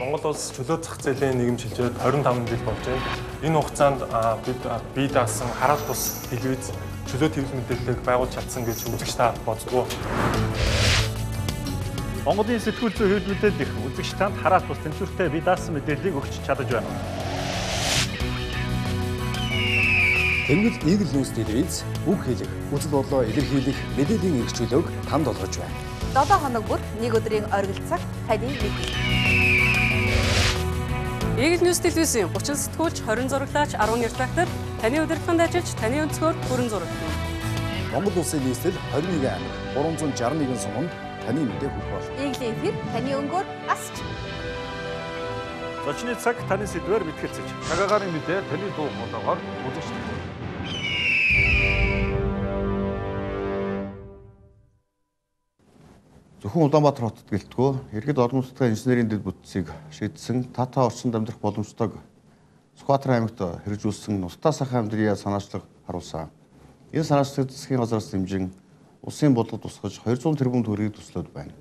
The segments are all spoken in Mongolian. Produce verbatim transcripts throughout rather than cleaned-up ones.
Монгол улс чөлөө зах зээлийн нийгэм шилжээд двадцать таван жил болж байна. Энэ хугацаанд бид бие даасан хараал бус телевиз чөлөө твл мэдээллийг байгуулж чадсан гэж үзэгч та боддгоо. Монголын сэтгүүл зүйн хувьд мэдээлэл их үзэгч танд хараал бус тэнцвэртэй бие даасан мэдээллийг өгч чадаж байна. Тэнгэл Eagle News телевиз үг хэлэх, үзэл бодлоо илэрхийлэх мэдээллийн эрх чөлөөг танд олгож байна. долоо хоног бүр нэг өдрийн оргил цаг таны мэдээлэл. Eagle News телевизийн гучин сэтгүүлч, хорин зураглаач, арван редактор таны удирдлаганд ажиллаж, таны өнцгөр бүрэн зурагдан. Монгол улсын нийслэл двадцать one аймаг, trois hundred sixty-one суманд таны мэдээ хүргэх бол. Eagle эфир таны өнгөөр асч. Зочны цаг таны сэдвээр битгэлцэж. Цагаагаар мэдээ таны дуу хоолойгоор үзэгч. Зөвхөн Улаанбаатар хотод гэлтгөө иргэд олон улстай инженерийн дэд бүтцийг шийдсэн Тата орчинд амьдрах боломжтойг Сүхбаатар аймагт хэрэгжүүлсэн Нустаа сайхан амьдрия санаачлаг харуулсан. Энэ санаачлагыг засгийн газраас дэмжин улсын бодлогод тусгаж two hundred тэрбум төгрөгийг төслөөд байна.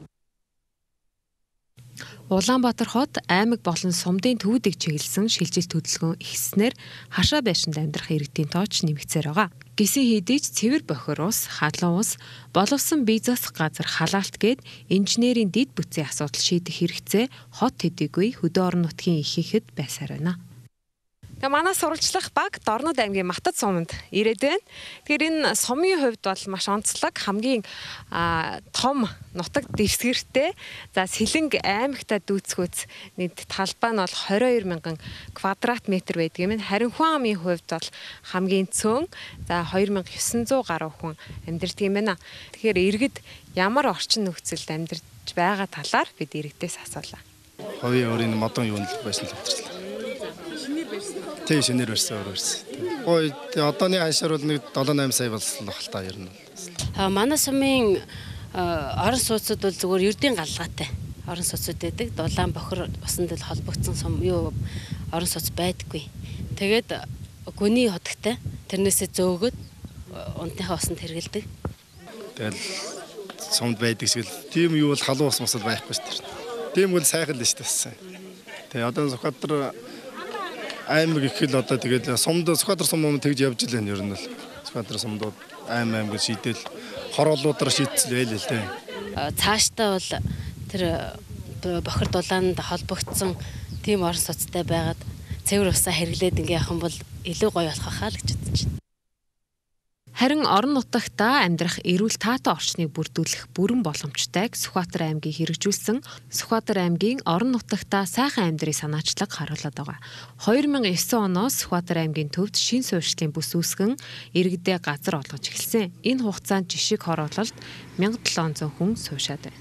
Улаанбаатар хот аймаг болон сумдын төвөдийг чиглэсэн шилжилт хөдөлгөөн ихснээр хашаа байшинд амьдрах иргэдийн тооч нэмэгцээр байгаа. Гисэн хийдийч цэвэр бохир ус, халуун ус, боловсон бие засах газар халаалт гээд инженерийн дэд бүтцийн асуудал шийдэх хэрэгцээ хот төдийгүй хөдөө орон нутгийн ихэнхэд байсаар байна. Тэгээ манай сурвалжлах баг Дорнод аймгийн Матад суманд ирээд байна. Тэгэхээр энэ сумын хувьд бол маш онцлог, хамгийн том нутаг дэвсгэртэй. За Сэлэнг аймагта дүүцгүүц нийт талбай нь бол twenty-two мянган квадрат метр байдаг юм. Харин хүн амын хувьд бол хамгийн цөөн. За two thousand nine hundred гаруй хүн амьдардаг юм байна. Тэгэхээр иргэд ямар орчин нөхцөлд амьдарч байгаа талаар бид иргэдээс асуулаа. Ховын өөрийн модон юу нэл байсан л авчирлаа. Тэг шинээр барьсан өөр барьсан. Ой одооний ханшаар бол нэг seven eight сая болсон баг л та ер нь. Аа манай сумын орон сууцуд бол зүгээр ердийн галгаатай. Орон сууцуд байдаг. Дулаан бохор усанд л холбогдсон сум юу орон сууц байдаггүй. Тэгээд гүний хотогтой. Тэрнээсээ зөөгөөд унтныхаа усанд хэргэлдэг. Тэгэл сумд байдаг шиг л тийм юу бол халуун ус мосод байхгүй шүү дээ. Тийм үл сайхан л шүү дээ. Тэгээ одоо Сүхбаатар аймаг их л одоо тэгээд сумд Сүхбаатар сум юм тэгж явж илэн ер нь л Сүхбаатар сумдууд аим аймаг шийдэл хороолуудаар шийдсэн л л дээ. Цаашдаа бол тэр бохир дулаанд холбогдсон тийм орон сууцтай байгаад цэвэр усаа хэрэглээд ингээ явах юм бол илүү гоё болох хаа л гэж бодож байна. Харин орон нутагта амьдрах эрүүл таатай орчныг бүрдүүлэх бүрэн боломжтойг Сүхбаатар аймгийн хэрэгжүүлсэн Сүхбаатар аймгийн орон нутагта сайхан амьдрын санаачлаг харуулдаг байгаа. two thousand nine оноос Сүхбаатар аймгийн төвд шин суурьшлийн бүс үүсгэн иргэдээ газар олгож эхэлсэн. Энэ хугацаанд жишиг хороололд seven thousand seven hundred хүн суушаад байна.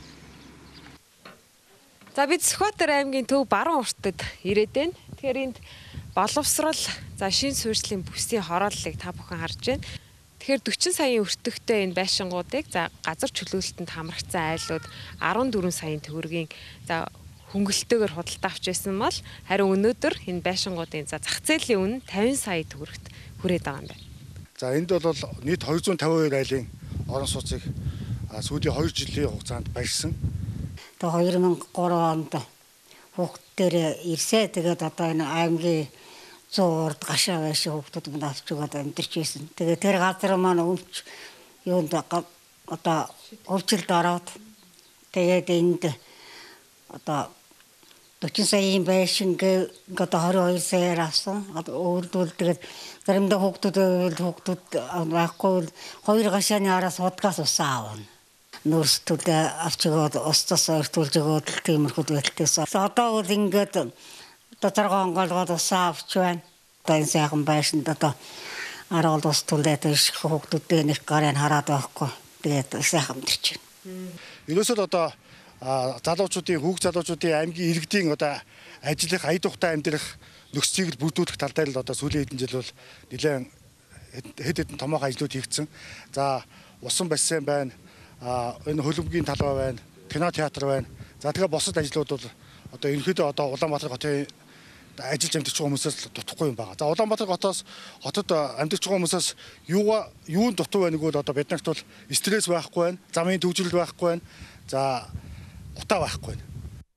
За бид Сүхбаатар аймгийн төв баруун уртад ирээд байна. Тэгэхээр энд боловсрал, за шин суурьшлийн бүсийн хорооллыг та бүхэн харж байна. Тэгэхээр forty саяын өртөгтэй энэ байшингуудыг за газар чөлөөлөлтөнд хамрагдсан айлууд fourteen саяын төгрөгийн за хөнгөлөлтөөр худалдаа авч байсан бол харин өнөөдөр энэ байшингуудын за зах зээлийн үнэ fifty сая төгрөгт хүрээд байгаа юм байна. За энд бол нийт two hundred fifty-two айлын орон сууцыг сүүлийн two жилийн хугацаанд баяжсан. Тэгээ two thousand three онд хүүхдээр ирсээ тэгээд одоо энэ аймгийн зурд гашаа байшин хүүхдүүд манд авч өгөөд амьдарч байсан. Тэгээ тэр газар маань өвч юунд одоо өвчлөлд ороод тэгээд энд одоо forty саяын байшин одоо twenty-two саяар авсан. Өөрөлдвөл тэгээд заримдаа хүүхдүүд хүүхдүүд байхгүй хоёр гашааны араас удгаас усаа авна. Нүүрстүүд авч өгөөд устас өртүүлж өгөөд тиймэрхүү байлтээс. Одоо бол ингээд одоо заргаан голгоод усаа авч байна. Одоо энэ сайхан байшинд одоо аргал ус түлдээд иш хүүхдүүдээ нэг гарыг хараад байхгүй. Тэгээд сайхан амьдарч байна. Ерөөсөө одоо залуучуудын хүүхд залуучуудын аймгийн иргэдийн одоо ажиллах ая тухтай амьдрах нөхцөлийг бүрдүүлэх тал дээр л одоо сүүлийн хэдэн жил бол нэлээд хэд хэдэн томоохон ажлууд хийгдсэн. За усан бассейн байна. А энэ хөлбөмбөгийн талбай байна, кино театр байна. За тэгээ босод ажлууд бол одоо ерөнхийдөө одоо Улаанбаатар хотын ажиллаж амьдарч байгаа хүмүүсээс дутхгүй юм байна. За Улаанбаатар хотоос хотод амьдарч байгаа хүмүүсээс юугаа юунд дутуу байна гэвэл одоо биднэрт бол стресс байхгүй байна, замын төвжирэл байхгүй байна. За утаа байхгүй байна.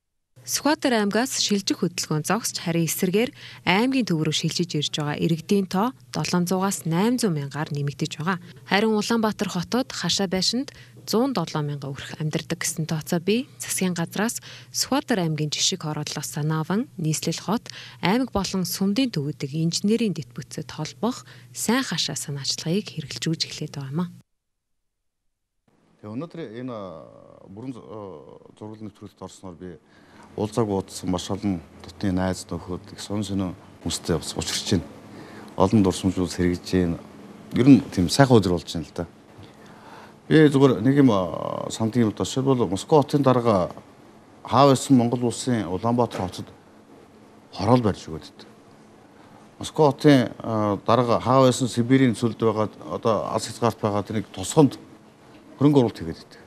Сүхбаатар аймгаас шилжих хөдөлгөөн зогсч харин эсрэгээр аймгийн төв рүү шилжиж ирж байгаа иргэдийн тоо долоон зуугаас найман зуун мянгаар нэмэгдэж байгаа. Харин Улаанбаатар хотод хашаа байшинд зуун долоон мянган өрх амьдардаг гэсэн тооцоо бий. Засгийн газраас Сүхбаатар аймгийн жишг хороодлох санааван нийслэл хот аймаг болон сумдын төвөдөг инженерийн дэт бүтцэд холбох сайн хашаа санаачлагыг хэрэгжүүлж эхлээд байгаа юм. Тэгээ өнөөдөр энэ бүрэн зураг нэвтрүүлэгт орсноор би уулзааг уудсан маш олон дотны найз нөхөд их сон сонин хүмүүстэй бас учирч байна. Олон дурсамжууд сэргэж байна. Ер нь тийм сайхан өдөр болж байна л да. Би зүгээр нэг юм санд юм даа. Жишээлбэл Москва хотын дарга хаав байсан Монгол улсын Улаанбаатар хотод хороол барьж өгөөд. Москва хотын дарга хаав байсан Сибирийн цөлд байгаа одоо алс хязгаарт байгаа нэг тосгонд хөрөнгө оруулалт хийгээд байдаг.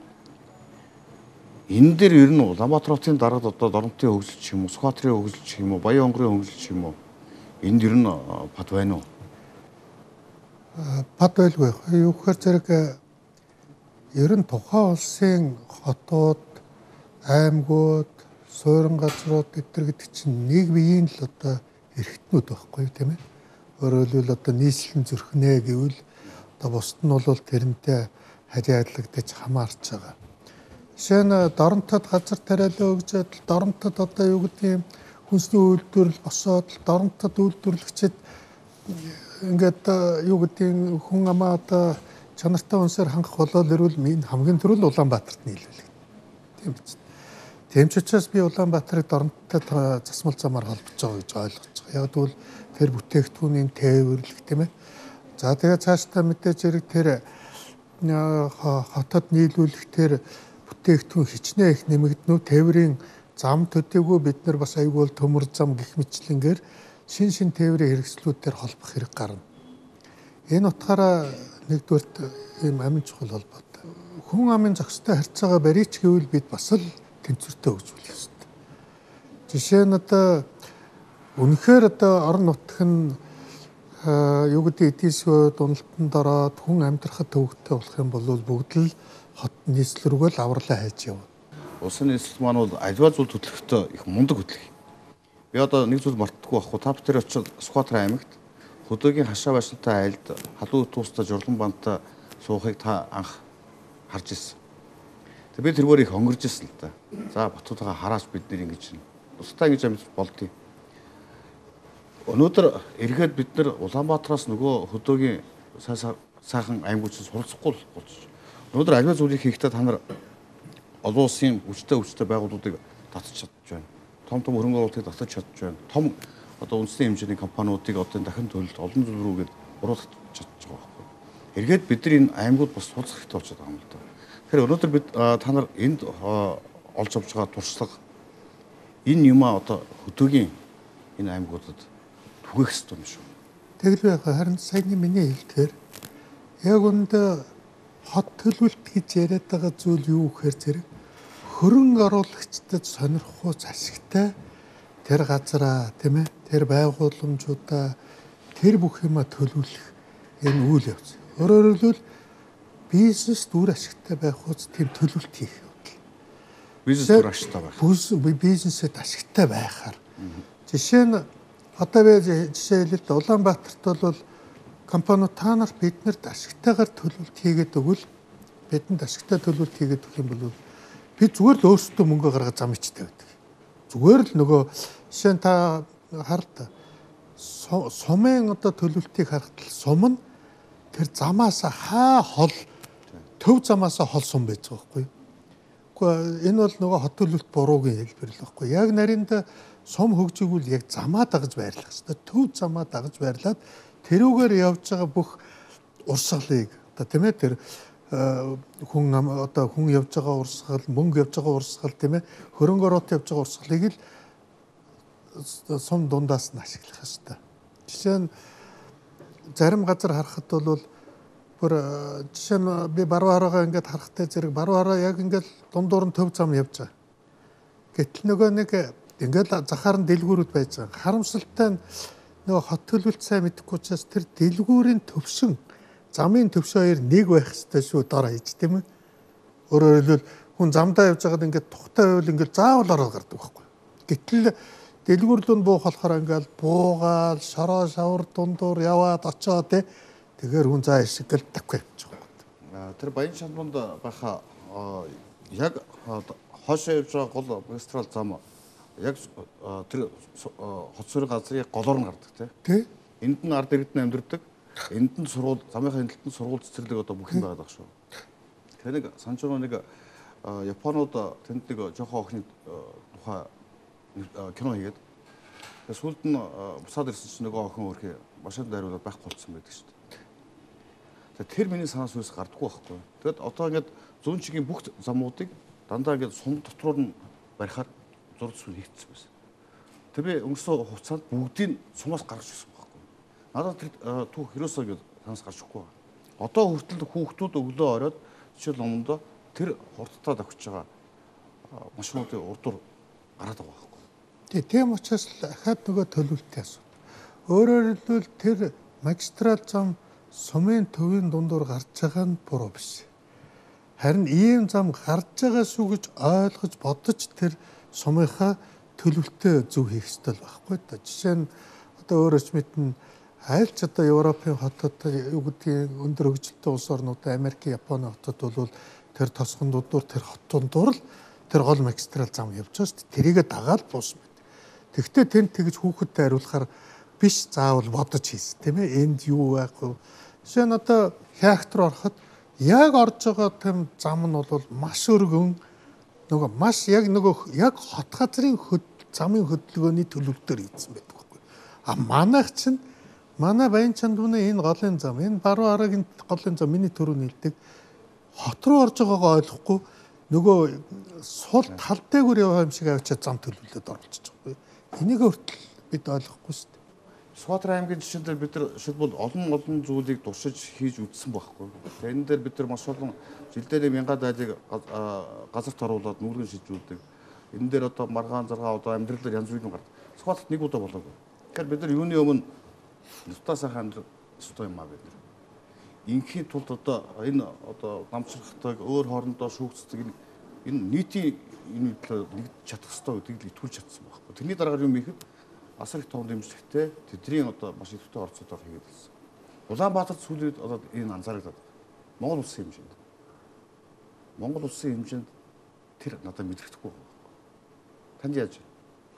Энэ дээр ер нь Улаанбаатар хотын дараад одоо Доронтын хөгжил ч юм уу, Сүхбаатарын хөгжил ч юм уу, Баян хонгорын хөгжил ч юм уу энд ер нь бат байна уу? Бат байлгүй. Юу гэхээр зэрэг ер нь тухайн улсын хотууд, аймагуд, суурин газрууд эдгээр гэдэг чинь нэг биеийн л одоо эрхтнүүд байхгүй тийм ээ. Өөрөөр хэлбэл одоо нийслэн зөрхнээ гэвэл одоо бусд нь бол тэрнтэй хажаалагдаж хамаарч байгаа. Жишээ нь Доронтод газар тариалан өгчөөд Доронтод одоо юу гэдэг юм хүнсний үйлдвэрлэл босоод Доронтод үйлдвэрлэгчид ингээд юу гэдэг хүн амаа одоо чанартай үнсээр хангах болол ирвэл энэ хамгийн түрүүнд Улаанбаатарт нийлүүлэх. Тийм биз. Тийм ч учраас би Улаанбаатарыг Доронтод засмал замаар холбож байгаа гэж ойлгож байгаа. Яг тэгвэл тэр бүтээгдэхүүний тээвэрлэх тийм ээ. За тэгээ цаашдаа мэдээж зэрэг тэр хотод нийлүүлэх тэр бүтээгдэхүүн хичнээн их нэмэгдэнүү тээврийн зам төдийгүй бид нар бас айгүй төмөр зам гих мэтлэнгээр шин шин тээврийн хэрэгслүүдээр холбох хэрэг гарна. Энэ утгаараа нэгдүгээрт ийм амин чухал холбоотой. Хүн амын зохистой харьцаагаа барьж гэвэл бид бас л тэнцвэртэй хөгжүүлэх ёстой. Жишээ нь одоо үнэхээр одоо орон нутг нь юу гэдэг эдийн засгийн уналтанд ороод хүн амьдрахад төвөгтэй болох юм бол бүгд л хот нийслэл рүүгээ л авралаа хайж явна. Улсын нийслэл маань бол аливаа зүйл хөтлөхдөө их мундаг хөтлөх. Би одоо нэг зүйл мартахгүй байхгүй. Та бүхэн очиж Сүхбаатар аймагт хөдөөгийн хашаа байшинтай айлд халуун туустай журлан бантай суухыг та анх харж ирсэн. Тэг би тэргээр их онгорж ирсэн л да. За Батуудаа хараач бид нэр ингэж устдаа ингэж амьд болдгийг. Өнөөдөр эргээд бид нар Улаанбаатараас нөгөө хөдөөгийн сайхан аймагуудад суралцахгүй болж байна. Өнөөдөр аливаа зүйлийг хийхдээ та нар олон улсын хүчтэй хүчтэй байгууллагуудыг татж чадж байна. Том том хөрөнгө оруулалтыг татж чадж байна. Том одоо үндэсний хэмжээний компаниудыг одоо дахин төлөлт олон зүйл рүүгээд оруулах чадж байгаа байхгүй. Эргээд бид нар энэ аймагуд бас суулцах хэрэгтэй болчиход байгаа юм л да. Тэгэхээр өнөөдөр бид та нар энд олж авч байгаа туршлага энэ юмаа одоо хөдөөгийн энэ аймагуудад түгээх хэрэгтэй юм шүү. Тэгэл байх харин саяны миний хэлдгээр яг үүндээ хот төлөвлөлт гэж яриад байгаа зүйл юу гэхээр зэрэг хөрөнгө оруулагчдад сонирхох ашигтай тэр газараа тийм ээ тэр байгууламжуудаа тэр бүх юма төлөвлөх энэ үйл явц. Өөрөөр хэлбэл бизнест үр ашигтай байх үз тийм төлөвлөлт хийх явдал. Бизнес үр ашигтай байх. Бизнесэд ашигтай байхаар. Жишээ нь одоо би жишээ хэлээд Улаанбаатарт бол компаниуд та нар биднэрт ашигтайгаар төлөвлөлт хийгээд өгвөл бидэнд ашигтай төлөвлөлт хийгээд өгөх юм бол би зүгээр л өөрсдөө мөнгө гаргаж зам ичтэй байдаг. Зүгээр л нөгөө жишээ нь та харалт сумын одоо төлөвлөлтийг харахад сум нь тэр замаас хаа хол төв замаас хол сум байж байгаа байхгүй. Гэхдээ энэ бол нөгөө хот төлөвлөлт буруугийн хэлбэр л байхгүй. Яг нарийнда сум хөгжигүүл яг замаа дагаж байрлах хэрэгтэй. Төв замаа дагаж байрлаад тэрүүгээр явж байгаа бүх урсгалыг одоо тийм ээ тэр хүн одоо хүн явж байгаа урсгал, мөнгө явж байгаа урсгал тийм ээ хөрөнгө оруулалт явж байгаа урсгалыг л сум дундаас нь ашиглах хэрэгтэй. Жишээ нь зарим газар харахад бол бүр жишээ нь би баруун хараагаа ингээд харахтай зэрэг баруун хараа яг ингээд дундуур нь төв зам явж байгаа. Гэтэл нөгөө нэг ингээд захаар нь дэлгүүрүүд байж байгаа. Харамсалтай нь нөгөө хот төлөвлөлт сайн мэдэхгүй учраас тэр дэлгүүрийн төвшин замын төвшин хоёр нэг байх ёстой шүү дор хийж тийм ээ. Өөрөөр хэлбэл хүн замдаа явж байгаад ингээд тухтай байвал ингээд заавал ороод гардаг байхгүй. Гэтэл дэлгүүрлэн буух болохоор ингээд буугаал шороо шавар дундуур яваад очоо те тэгэхээр хүн заа шиг гэл тавьж байгаа. Тэр Баян Шанбанд байхаа яг хоошоо явж байгаа гол магистрал зам яг тэр хот суурь газрын голоор нь гардаг тий. Энд нь ард иргэд нь амьдардаг. Энд нь сургууль замынхаа хяналтанд сургууль цэцэрлэг одоо бүх юм байгаа шүү. Тэр нэг санаж байгаа нэг Японууд тэнд нэг жоохон охины тухай кино хийгээд сүүлд нь бусаад ирсэн чинь нөгөө охин өөрхий машинд дайруулаад байхгүй болцсон байдаг шүү дээ. Тэр миний санаас үс гардаггүй байхгүй. Тэгэд одоо ингээд зүүн чигийн бүх замуудыг дандаа ингээд сум дотроор нь барихаар зураг зүйл хийгдсэн байсан. Тэр би өнгөрсөн хугацаанд бүгдийг сумаас гаргаж ирсэн байхгүй. Надад тэр түүх хөрөөсөө гэж санаас гарч ирэхгүй. Одоо хүртэл хүүхдүүд өглөө ороод жишээл өмнөдөө тэр хурдтаа давхиж байгаа машинуудын урдуур гараад байгаа байхгүй. Тий, тийм учраас ахаад нөгөө төлөвлөлтийн асуудал. Өөрөөр хэлбэл тэр магистрал зам сумын төвийн дундуур гарч байгаа нь буруу биш. Харин ийм зам гарч байгаас үү гэж ойлгож бодож тэр сумынхаа төлөвлөлтөө зөв хийх ёстой байхгүй да. Жишээ нь одоо өөрөж мэднэ аль ч одоо Европын хотод юу гэдгийг өндөр хөгжилтэй улс орнууд Америк, Японы хотод бол тэр тосгон дундуур тэр хотын дур л тэр гол магистрал зам явж байгаа шүү дээ. Тэрийгэ дагаад буусна. Тэгвэл тэнд тэгж хүүхэдтэй хариулахаар биш заавал бодож хийсэн тийм ээ. Энд юу байхгүй. Жишээ нь одоо хяакт руу ороход яг орж байгаа тэм зам нь бол маш өргөн нөгөө маш яг нөгөө яг хот газрын хөд замын хөдөлгөөний төлөвлөлтөөр хийсэн байдаг байхгүй. А манайх чинь манай Баян Чандууны энэ голын зам, энэ баруун арагийн голын зам миний төрөв нэлдэг хот руу орж байгаагаа ойлгохгүй нөгөө сул тал дээгүүр яваа юм шиг авчиад зам төлөвлөлөд оруулчих байхгүй. Энийг хүртэл бид ойлгохгүй шүү дээ. Сүхбаатар аймгийн жишээн дээр бид нар шилбэл олон олон зүйлийг туршиж хийж үзсэн байхгүй. Тэгээ энэ дээр бид нар маш олон жилдээ мянган дайлыг газарт оруулаад нүүргэн шийдвүүлдэг. Энэ дээр одоо маргаан заргаа одоо амьдралаар янз бүрийн гардаг. Сүхбаатарт нэг удаа болоогүй. Тэгэхээр бид нар юуны өмнө нутаа сайхан амьдрах ёстой юм аа бид нар. Инхийн тулд одоо энэ одоо намчрахтайг өөр хоорондоо шүүгцдэг энэ нийтийн энэ төлөв нэгдэж чадах ёстой гэдгийг итгүүлж чадсан байхгүй. Тэрний дараагаар юм ихэд асар их том дэмжлэгтэй тэдний одоо маш идэвхтэй орцоодоор хийгээд ирсэн. Улаанбаатарт сүүлийн одоо энэ анзаарагдаад Монгол улсын хэмжээнд Монгол улсын хэмжээнд тэр надад мэдрэгдэхгүй байна. Танд яаж вэ?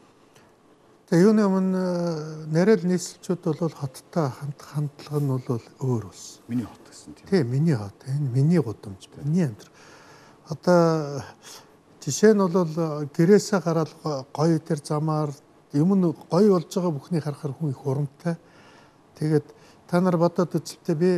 Тэгээ юуны өмнө нарийн нийслэлчүүд бол хоттой хандлага нь бол өөр ус. Миний хот гэсэн тийм. Тийм, миний хот. Энэ миний гудамж, миний амьдрал. Одоо жишээ нь бол гэрээсээ гараад гоё тэр замаар юм нь гоё болж байгаа бүхний харахаар хүн их урамтай. Тэгээд та нар бодоод үзэлтэй би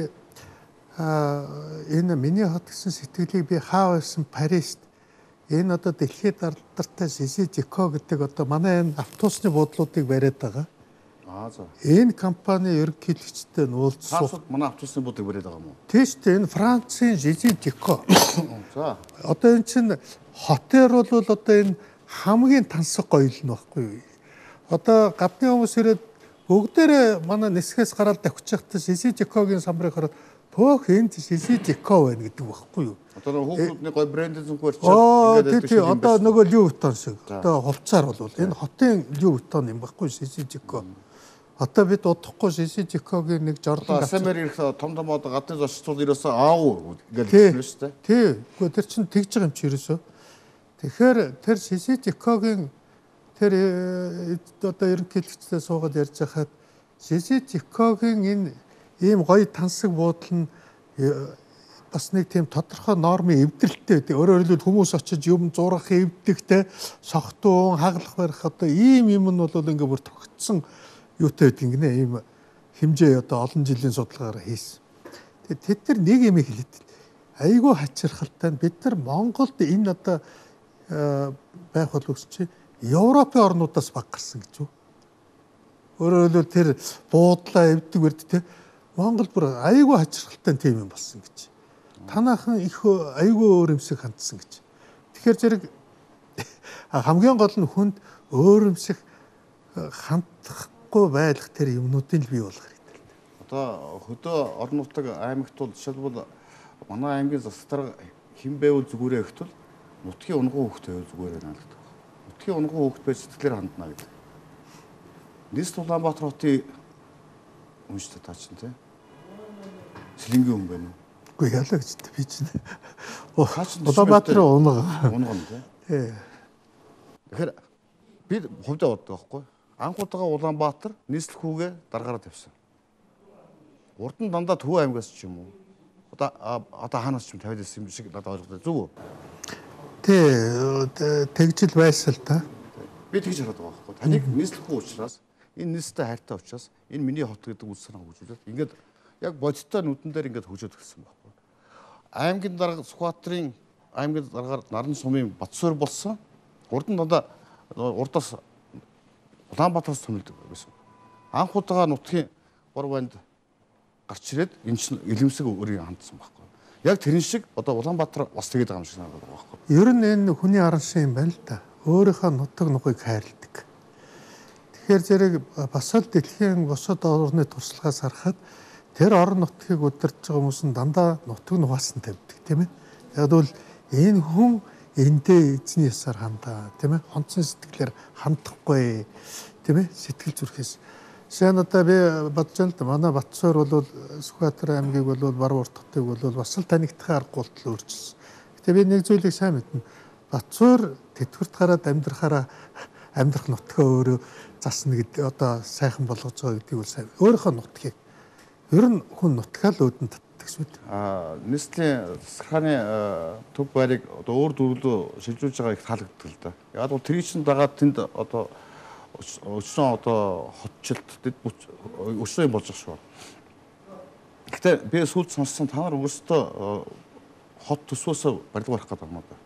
энэ миний хот гэсэн сэтгэлийг би хаа байсан Парист энэ одоо дэлхийд алдартай Сиси Жико гэдэг одоо манай энэ автобусны буудлуудыг бариад байгаа. Аа за. Энэ компани ерөнхийлөгчтэй нь уулзсан. Францад манай автобусны буудлыг бариад байгаа юм уу? Тийм шүү дээ. Энэ Францын Сиси Жико. За. Одоо энэ чинь хотер бол одоо энэ хамгийн тансаг гоёл нь баггүй юу? Одоо гадны хүмүүс ирээд бүгдээрээ манай нисгээс гараад давхиж байхдаа Сиси Жикогийн самбарыг хараад төөх энд Сиси Жико байна гэдэг баггүй юу? Одоо хүүхдүүдний гоё брэндинг зүгээрч ингээд тийм одоо нөгөө Лю Витон шиг одоо хувцаар бол энэ хотын Лю Витон юм баггүй Сиси Жико. Одоо бид удахгүй Сиси Жикогийн нэг жорлон асамэр ирэх том том одоо гадны зочдууд ерөөсөө аав гэж хэлсэн шүү дээ. Тийм. Гэхдээ тэр чинь тэгж байгаа юм чи ерөөсөө. Тэгэхээр тэр Сиси Жикогийн тэр одоо ерөнхийлөгчтэй суугаад ярьж хахад Сиси Жикогийн энэ ийм гоё тансаг буудал нь бас нэг тийм тодорхой нормын эвдрэлтэй байдаг. Өөрөөр хэлбэл хүмүүс очиж юм зурах, эвдэгтэй, согтуун, хаглах барих одоо ийм юм нь бол ингээ бүр тогтсон юутай байдаг гинэ ийм хэмжээ одоо олон жилийн судалгаагаар хийсэн. Тэгээд тэд нар нэг юм хэлээд айгүй хачирхалтай бид нар Монголд энэ одоо байх бол үсч Европын орнуудаас баг гарсан гэж юу. Өөрөөр хэлбэл тэр буудлаа эвдэг үрд те Монгол бүр айгүй хачирхалтай тийм юм болсон гэж. Танаахан их айгүй өөр юмсыг хандсан гэж. Тэгэхээр зэрэг хамгийн гол нь хүнд өөр юмсыг хандахгүй байх тэр юмнуудыг бий болгох хэрэгтэй. Одоо хөдөө орон нутаг аймагт бол жишээлбэл манай аймгийн засаг дарга хэн байвал зүгээрээ ихтэл нутгийн унгуу хөвгтэй зүгээр наалдаг. Нутгийн унгуу хөвгт байж сэтгэлээр хандна гэдэг. Нийслэл Улаанбаатар хотын үнштэй таа чинь тий. Сэлэнгийн хүн байна уу? Үгүй ялаа гэж би чинь. Улаанбаатарын унга. Унга нь тий. Тий. Тэгэхээр би хувьдаа боддог байхгүй. Анх удаага Улаанбаатар нийслэл хүүгээ даргаараа тавьсан. Урд нь дандаа Төв аймгаас ч юм уу. Одоо одоо хаанаас ч юм тавиад ирсэн юм шиг надад ойлгогдсон зүг үү? Тий, тэгжил байсан л та. Би тэгж хараад байгаа байхгүй. Таныг нийслэл хүү учраас энэ нийслэлтэй хайртай учраас энэ миний хот гэдэг үс санаа хөгжүүлээд ингээд яг бодиттой нүдэн дээр ингээд хөгжөөд гисэн байхгүй. Аймгийн дарга Сүхбаатарын аймгийн даргаар Наран сумын Батсуур болсон. Урд нь дандаа урдаас Улаанбаатараас томилдог байсан. Анх удаага нутгийн гур банд гарч ирээд энэ чинь илэмсэг өөрийн хандсан байхгүй. Яг тэрэн шиг одоо Улаанбаатар бас тэгээд байгаа юм шиг надад байгаа байхгүй. Ер нь энэ хүний аран шин юм байна л да. Өөрийнхөө нутаг нугыг хайрладаг. Тэгэхээр зэрэг бас л дэлхийн бусад орны туршлагаас харахад тэр орон нутгийг удирдах байгаа хүмүүс нь дандаа нутаг нугаас нь тавьдаг тийм ээ. Яг бол энэ хүн эндээ эзний ясаар хандаа тийм ээ. Хонцсон сэтгэлээр хандахгүй тийм ээ. Сэтгэл зүрхээс. Сайн одоо би бодож байна л да. Манай Батсуур бол Сүхбаатар аймгийг бол Баруун урт хотыг бол бас л танигдахын аргагүй болтол өөрчилсөн. Гэтэ би нэг зүйлийг сайн мэднэ. Батсуур тэтгэврт гараад амьдрахаараа амьдрах нутгаа өөрөө засна гэдэг одоо сайхан болгож байгаа гэдгийг бол сайн. Өөрийнхөө нутгийг ер нь хүн нутгаа л өөдөн татдаг шүү дээ. Аа нийслэлийн засахааны төв байрыг одоо өөр дүрлөө шилжүүлж байгаа их таалагддаг л да. Яг бол тэр чинь дагаад тэнд одоо өчнөө одоо хотчлт дэд өчнөө болж байгаа шүү. Гэтэ би сүүлд сонссон та нар өөрсдөө хот төсвөөс барилга барих гэдэг юм байна.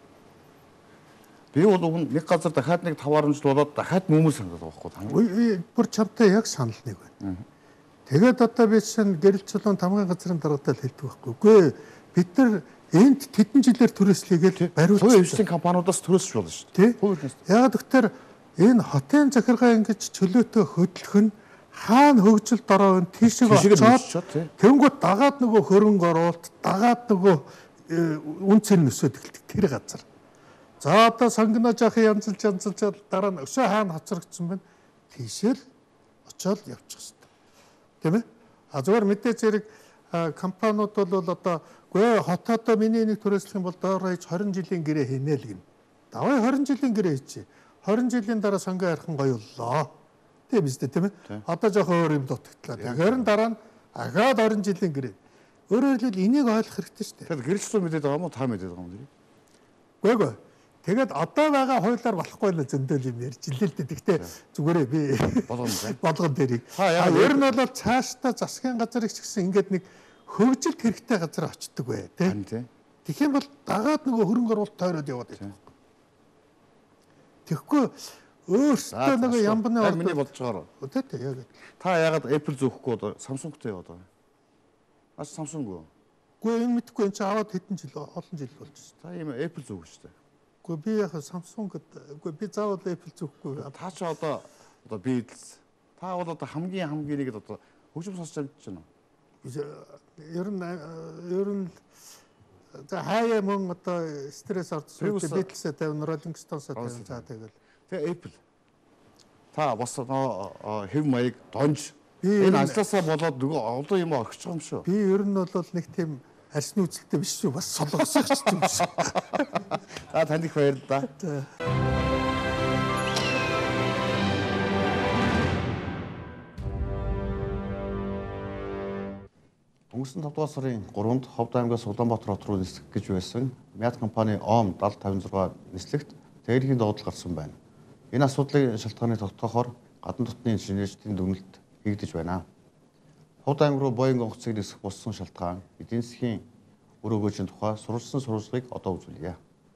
Би бол нэг газар дахиад нэг таваар жил болоод дахиад мөмөр санагдаад байгаа байхгүй. Үгүй бүр чамтай яг санал нэг байна. Тэгээд одоо би чинь гэрэл чулуун тамгын газрын даргатай л хэлдэг байхгүй. Үгүй бид нар энд тэдэн жилээр түрээслэгээл бариулж хувийн эвслийн компаниудаас түрээсч болно шүү дээ. Яг тэгэхээр энэ хотын захиргаа ингэж чөлөөтэй хөдлөх нь хаана хөгжилд ороо энэ тийшээ очоод тэнгууд дагаад нөгөө хөрөнгө оруулалт дагаад нөгөө үн цэн нөсөөд эхэлдэг тэр газар. За одоо сонгоно жахын янзлж янзлж дараа нь өсөө хаана хоцрогдсон байна. Тийшээ л очоод явчих хэрэгтэй. Тийм ээ? А зүгээр мэдээ зэрэг компаниуд бол одоо гүй хотоодоо миний нэг түрээслэх юм бол доор хаяж хорин жилийн гэрээ хийнэ л гин. Давай хорин жилийн гэрээ хийчихье. хорин жилийн дараа сонгоо ярих нь гоё боллоо. Тийм биз дээ тийм ээ. Одоо жоохон өөр юм дутагдлаа. Тэгэхээр нь дараа нь ахаад хорин жилийн гэрээ. Өөрөөр хэлбэл энийг ойлгох хэрэгтэй шүү дээ. Тэгэхээр гэрчлэл мэдээд байгаа юм уу та мэдээд байгаа юм дий? Гүй гүй. Тэгээд одоо байгаа хуулиар болохгүй л зөндөл юм ярьж илээ л дээ. Гэхдээ зүгээрээ би болгоно болгон дээрийг. А ер нь бол цаашдаа засгийн газрыг ч гэсэн ингээд нэг хөгжилт хэрэгтэй газар очдөг бай тийм. Тэгэх юм бол дагаад нөгөө хөрөнгө оруулалт тойроод яваад байдаг. Тэгэхгүй өөртөө нөгөө ямбны орд миний бодож байгаа. Тэ тэ яг. Та яагаад Apple зөөхгүй одоо Samsung-тэй яваад байгаа? Ас Samsung уу? Гүй энэ мэдхгүй энэ чи аваад хэдэн жил олон жил болж байна. Та ийм Apple зөөх шүү дээ. Гүй би яг Samsung гэдэг. Гүй би заавал Apple зөөхгүй. Та ч одоо одоо Beatles. Та бол одоо хамгийн хамгийн нэгэд одоо хөгжим сонсч чадж байна уу? Ер нь ер нь за хаяа мөн одоо стресс орсон. Beatles-ээ тавина, Rolling Stones-ээ тавина. За тэгэл. Тэгээ Apple. Та бас хэв маяг донж энэ ажлаасаа болоод нөгөө олон юм орхиж байгаа юм шүү. Би ер нь бол нэг тийм арсны үзэлтэй биш шүү. Бас солонгосч юм шүү. Та таних баярлалаа. Өнгөрсөн тавдугаар сарын гуравнд Ховд аймгаас Улаанбаатар хот руу нислэх гэж байсан Мяд компани ОМ даалт тавин зургаа нислэгт техникийн догдол гарсан байна. Энэ асуудлыг шалтгааныг тогтоохоор гадна дотны инженерчдийн дүгнэлт хийгдэж байна. Ховд аймаг руу Боинг онгоцыг нисэх болсон шалтгаан эдийн засгийн үр өгөөжийн тухай сурвалжсан сурвалжлагыг одоо үзүүлье.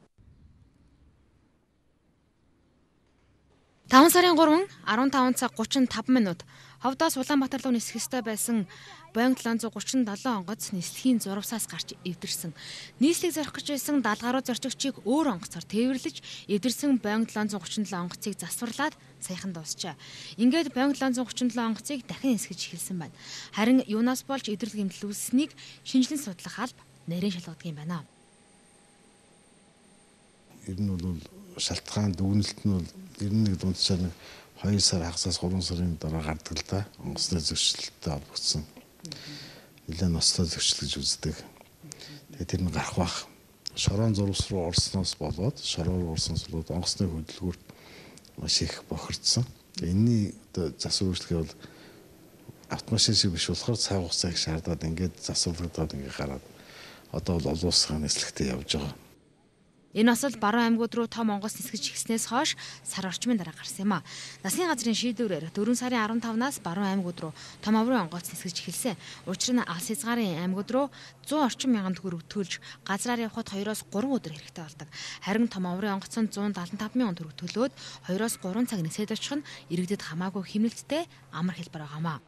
таван сарын гурав арван таван цаг гучин таван минут Ховдоос Улаанбаатар руу нисэх ёстой байсан Боинг долоон зуун гучин долоон онгоц нислэгийн зурвасаас гарч эвдэрсэн. Нийслэг зорих гэж байсан даалгаруу зорчигчийг өөр онгоцоор тээвэрлэж эвдэрсэн Боинг долоон зуун гучин долоон онгоцыг засварлаад саяхан дуусчаа. Ингээд Боинг долоон зуун гучин долоон онгоцыг дахин нисгэж эхэлсэн байна. Харин юунаас болж эвдэрлэг гэмтэл үүссэнийг шинжилэн судлах алба нарийн шалгадаг юм байна. ер нь бол шалтгаан дүгнэлт нь бол ер нь нэг дунджаар нэг хоёр сар хагасаас гурван сарын дараа гардаг л да. Онгоцны зөрчилттэй холбогдсон. Нилээн ноцтой зөрчил гэж үздэг. Тэгээд тэр нь гарах бах. Шорон зурвас руу орсноос болоод шороо руу орсноос болоод онгоцны хөдөлгүүр маш их бохирдсон. Энэний одоо засвар үйлчлэгээ бол автомашин шиг биш болохоор цаг хугацаа их шаардаад ингээд засварлагдаад ингээд гараад одоо бол олон улсын нислэгтэй явж байгаа. Энэ бас л баруун аймагуд руу том онгоц нисгэж эхэлснээс хойш сар орчмын дараа гарсан юм а. Засгийн газрын шийдвэрээр дөрвөн сарын арван тавнаас баруун аймагуд руу том аврын онгоц нисгэж эхэлсэн. Учир нь алс хязгаарын аймагуд руу зуун орчим мянган төгрөг төлж газраар явхад двоёроос гурван өдөр хэрэгтэй болдог. Харин том аврын онгоц нь зуун даатан таван мянган төгрөг төлөөд двоёроос гурван цаг нисээд очих нь иргэдэд хамаагүй хэмнэлттэй амар хэлбэр байгаамаа.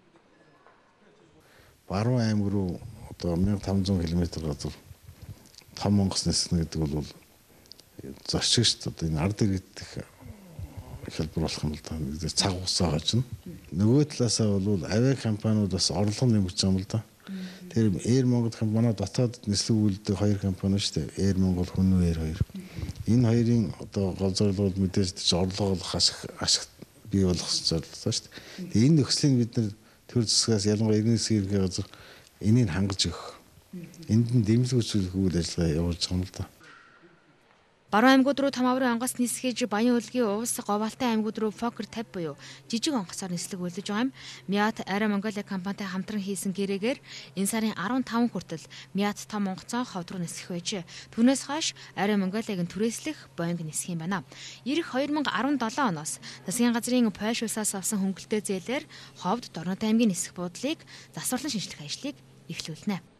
Баруун аймаг руу одоо мянга таван зуун км газар том онгоц нисгэнэ гэдэг бол зорчигчд одоо энэ ард иргэдэх хэлбэр болох юм л да. Нэг цаг хугацаа хожно. Нөгөө талаасаа бол авиа компаниуд бас орлого нэмэгдэж байгаа юм л да. Тэр Air Монгол компани дотоод нислэг үйлдэх хоёр компани шүү дээ. Air Монгол, Хүннүү Air хоёр. Энэ хоёрын одоо гол зорилго бол мэдээж ч орлого олох ашиг ашиг бий болгох зорилготой шүү дээ. Тэгээ энэ нөхцөлийг бид нэр төр засгаас ялангуяа иргэн засгийн ерхий газар энийг хангаж өгөх. Энд нь дэмжлэг үзүүлэх үйл ажиллагаа явуулж байгаа юм л да. Баруун аймагуд руу том аврын онгоц нисгэж Баян Улгийн Увс Говьалтай аймагуд руу Фокер тавь буюу жижиг онгоцоор нислэг үйлдэж байгаа юм. Мят Air Mongolia компанитай хамтран хийсэн гэрээгээр энэ сарын арван таван хүртэл Мят том онгоцоо ховд руу нисгэх байж. Түүнээс хойш Air Mongolia-гийн түрээслэх Boeing нисгэх юм байна. Ирэх две тысячи десятый оноос засгийн газрын пойшуулсаас авсан хөнгөлтэй зээлээр ховд Дорнод аймгийн нисэх буудлыг засварлан шинжлэх ажлыг эхлүүлнэ.